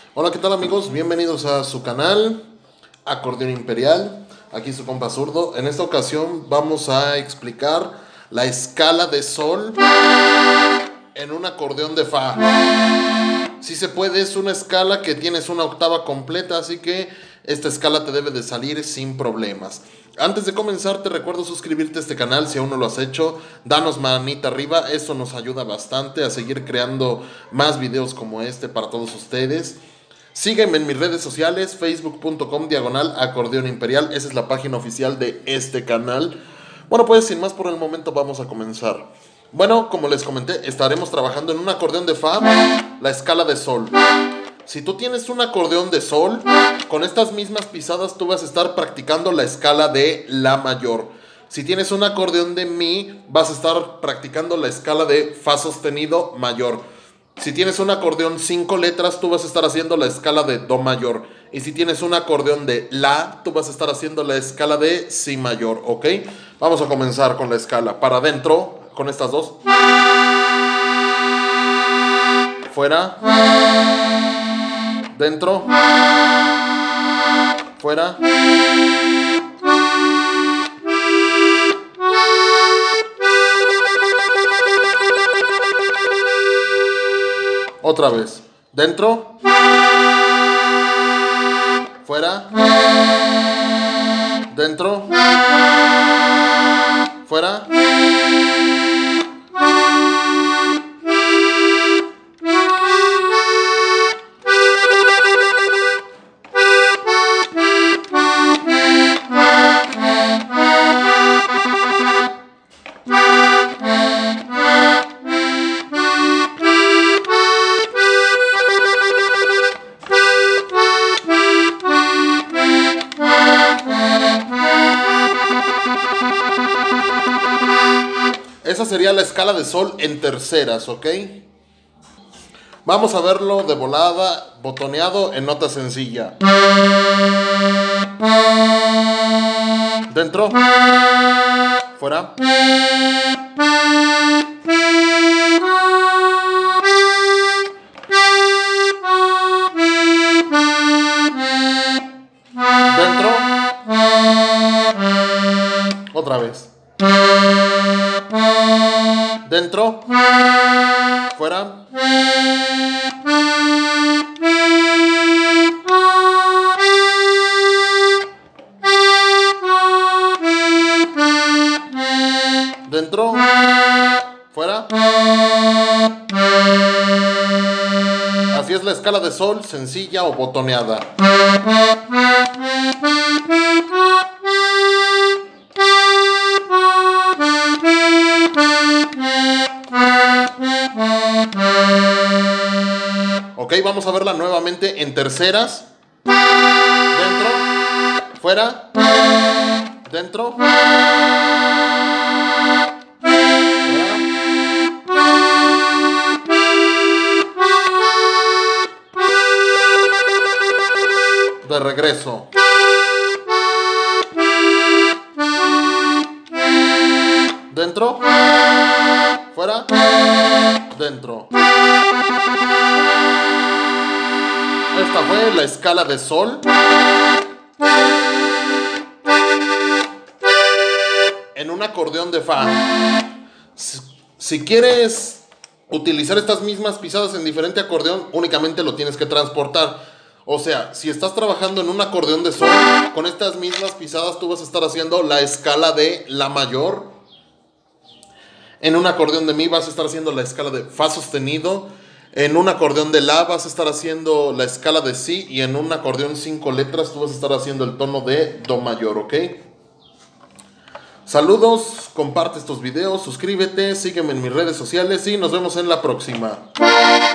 Hola, ¿qué tal amigos? Bienvenidos a su canal Acordeón Imperial. Aquí su compa Zurdo. En esta ocasión vamos a explicar la escala de sol en un acordeón de fa. Si se puede, es una escala que tienes una octava completa, así que esta escala te debe de salir sin problemas. Antes de comenzar, te recuerdo suscribirte a este canal si aún no lo has hecho. Danos manita arriba, eso nos ayuda bastante a seguir creando más videos como este para todos ustedes. Sígueme en mis redes sociales, facebook.com/acordeón imperial. Esa es la página oficial de este canal. Bueno, pues sin más por el momento vamos a comenzar. Bueno, como les comenté, estaremos trabajando en un acordeón de fa, la escala de sol. Si tú tienes un acordeón de sol, con estas mismas pisadas tú vas a estar practicando la escala de la mayor. Si tienes un acordeón de mi, vas a estar practicando la escala de fa sostenido mayor. Si tienes un acordeón 5 letras, tú vas a estar haciendo la escala de do mayor. Y si tienes un acordeón de la, tú vas a estar haciendo la escala de si mayor, ¿ok? Vamos a comenzar con la escala. Para adentro, con estas dos. Fuera. Dentro. Fuera. Otra vez. Dentro. Fuera. Dentro. Fuera. Esa sería la escala de sol en terceras, ¿ok? Vamos a verlo de volada, botoneado en nota sencilla. Dentro. Fuera. Dentro. Otra vez. Dentro. Fuera. Dentro. Fuera. Así es la escala de sol, sencilla o botoneada. Ok, vamos a verla nuevamente en terceras. Dentro. Fuera. Dentro. De regreso. Dentro. Fuera. Dentro. Esta fue la escala de sol en un acordeón de fa. Si quieres utilizar estas mismas pisadas en diferente acordeón, únicamente lo tienes que transportar. O sea, si estás trabajando en un acordeón de sol, con estas mismas pisadas tú vas a estar haciendo la escala de la mayor. En un acordeón de mi vas a estar haciendo la escala de fa sostenido. En un acordeón de la vas a estar haciendo la escala de si. Y en un acordeón 5 letras tú vas a estar haciendo el tono de do mayor, ¿ok? Saludos, comparte estos videos, suscríbete, sígueme en mis redes sociales y nos vemos en la próxima.